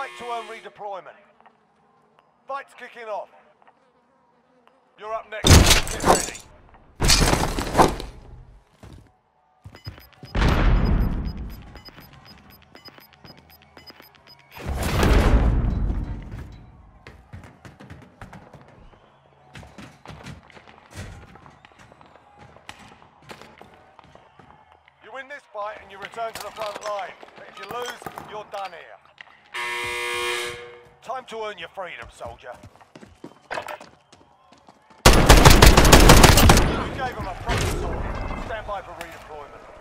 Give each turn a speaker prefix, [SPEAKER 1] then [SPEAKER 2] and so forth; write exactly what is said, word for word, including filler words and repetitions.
[SPEAKER 1] back to earn redeployment. Fight's kicking off. You're up next. Get ready. You win this fight and you return to the front line. But if you lose, you're done here. Time to earn your freedom, soldier. You gave him a proper sword. Stand by for redeployment.